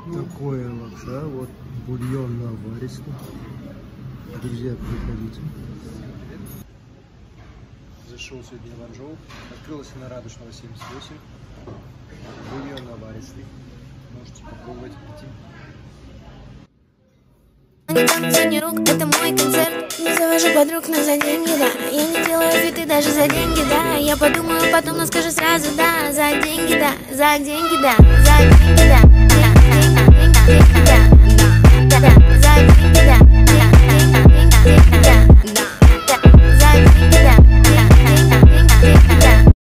Такое лапша, вот бульон наваристый. Друзья, приходите. Зашел сегодня в Анжоу, открылась на Радужного 78. Бульон наваристый. Можете попробовать прийти. Не танцы, не рук, это мой концерт. Не завожу подруг, но за деньги, да. Я не делаю фиты даже за деньги, да. Я подумаю потом, но скажу сразу, да. За деньги, да, за деньги, да, за деньги, да.